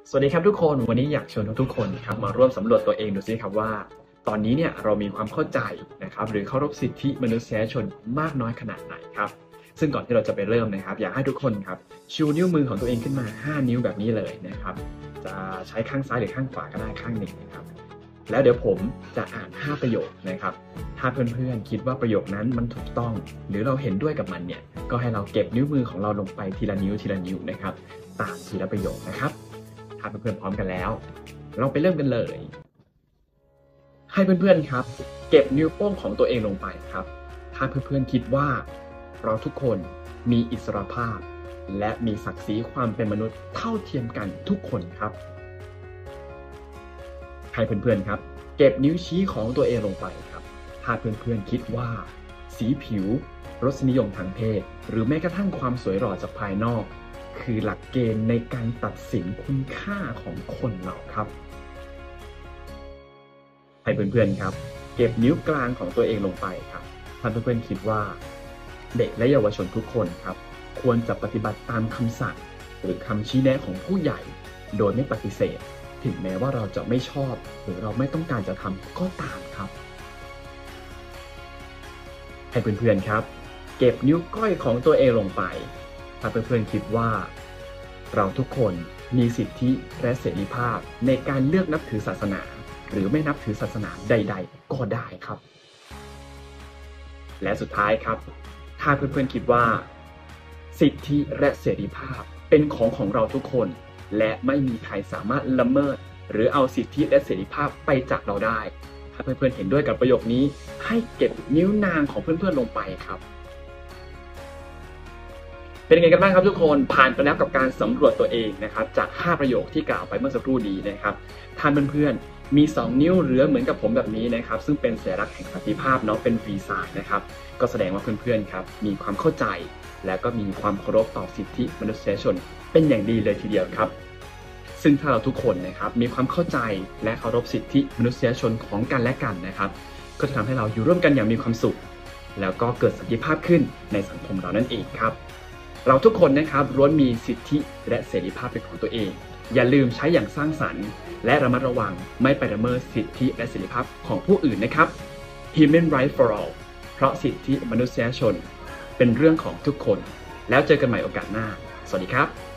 สวัสดีครับทุกคนวันนี้อยากชวนทุกคนครับมาร่วมสำรวจตัวเองดูซิครับว่าตอนนี้เนี่ยเรามีความเข้าใจนะครับหรือเคารพสิทธิมนุษยชนมากน้อยขนาดไหนครับซึ่งก่อนที่เราจะไปเริ่มนะครับอยากให้ทุกคนครับชูนิ้วมือของตัวเองขึ้นมา5นิ้วแบบนี้เลยนะครับจะใช้ข้างซ้ายหรือข้างขวาก็ได้ข้างหนึ่งนะครับแล้วเดี๋ยวผมจะอ่าน5ประโยคนะครับถ้าเพื่อนๆคิดว่าประโยคนั้นมันถูกต้องหรือเราเห็นด้วยกับมันเนี่ยก็ให้เราเก็บนิ้วมือของเราลงไปทีละนิ้วทีละนิ้วนะครับตามทีละประโยคนะครับถ้าเพื่อนๆพร้อมกันแล้วเราไปเริ่มกันเลยให้เพื่อนๆครับเก็บนิ้วโป้งของตัวเองลงไปครับถ้าเพื่อนๆคิดว่าเราทุกคนมีอิสรภาพและมีศักดิ์ศรีความเป็นมนุษย์เท่าเทียมกันทุกคนครับให้เพื่อนๆครับเก็บนิ้วชี้ของตัวเองลงไปครับถ้าเพื่อนๆคิดว่าสีผิวรสนิยมทางเพศหรือแม้กระทั่งความสวยหล่อจากภายนอกคือหลักเกณฑ์ในการตัดสินคุณค่าของคนเราครับให้เพื่อนๆครับเก็บนิ้วกลางของตัวเองลงไปครับถ้าเพื่อนๆคิดว่าเด็กและเยาวชนทุกคนครับควรจะปฏิบัติตามคำสั่งหรือคำชี้แนะของผู้ใหญ่โดยไม่ปฏิเสธถึงแม้ว่าเราจะไม่ชอบหรือเราไม่ต้องการจะทำก็ตามครับให้เพื่อนๆครับเก็บนิ้วก้อยของตัวเองลงไปถ้าเพื่อนๆคิดว่าเราทุกคนมีสิทธิและเสรีภาพในการเลือกนับถือศาสนาหรือไม่นับถือศาสนาใดๆก็ได้ครับและสุดท้ายครับถ้าเพื่อนๆคิดว่าสิทธิและเสรีภาพเป็นของเราทุกคนและไม่มีใครสามารถละเมิดหรือเอาสิทธิและเสรีภาพไปจากเราได้ถ้าเพื่อนๆเห็นด้วยกับประโยคนี้ให้เก็บนิ้วนางของเพื่อนๆลงไปครับเป็นยังไงกันบ้างครับทุกคนผ่านไปแล้วกับการสำรวจตัวเองนะครับจาก5ประโยคที่กล่าวไปเมื่อสักครู่นี้นะครับท่านเพื่อนๆมี2นิ้วเหลือเหมือนกับผมแบบนี้นะครับซึ่งเป็นสัญลักษณ์แห่งสันติภาพเนาะเป็นฟรีไซน์นะครับก็แสดงว่าเพื่อนๆครับมีความเข้าใจและก็มีความเคารพต่อสิทธิมนุษยชนเป็นอย่างดีเลยทีเดียวครับซึ่งถ้าเราทุกคนนะครับมีความเข้าใจและเคารพสิทธิมนุษยชนของกันและกันนะครับก็จะทำให้เราอยู่ร่วมกันอย่างมีความสุขแล้วก็เกิดสันติภาพขึ้นในสังคมเรานั่นเองครับเราทุกคนนะครับล้วนมีสิทธิและเสรีภาพเป็นของตัวเองอย่าลืมใช้อย่างสร้างสรรค์และระมัดระวังไม่ไปละเมิดสิทธิและเสรีภาพของผู้อื่นนะครับ Human Right for All เพราะสิทธิมนุษยชนเป็นเรื่องของทุกคนแล้วเจอกันใหม่โอกาสหน้าสวัสดีครับ